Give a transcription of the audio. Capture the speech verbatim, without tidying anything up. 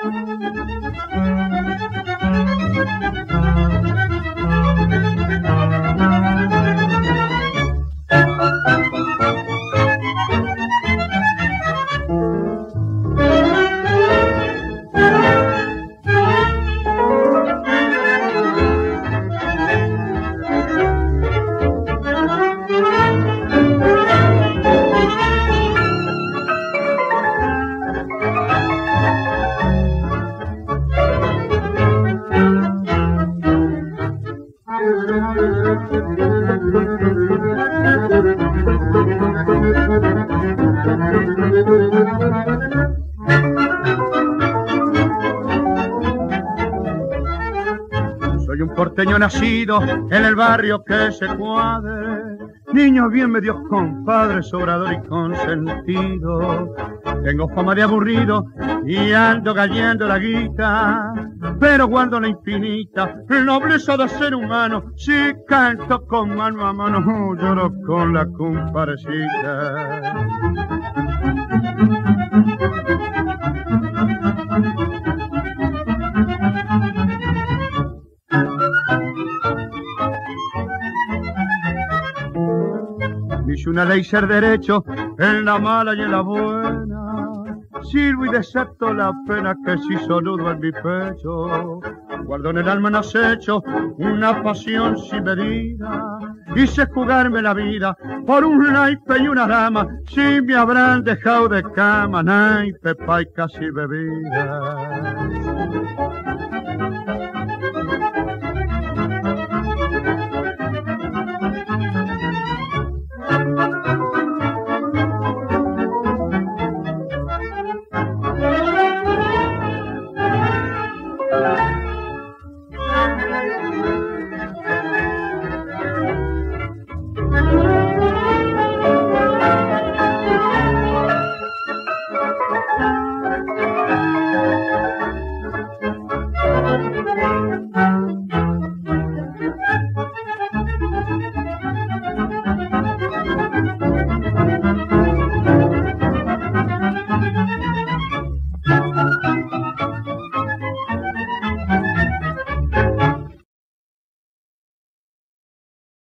Soy un porteño nacido en el barrio que se cuadre, niño bien medios compadre, sobrador y consentido. Tengo fama de aburrido y ando cayendo la guita, pero guardo la infinita nobleza de ser humano. Si canto con mano a mano, lloro con la comparecita. Dice una ley ser derecho en la mala y en la buena. Sirvo y decepto la pena que se hizo nudo en mi pecho. Guardo en el alma en acecho una pasión sin medida. Hice jugarme la vida por un naipe y una dama. Si me habrán dejado de cama, naipe, paicas y bebidas.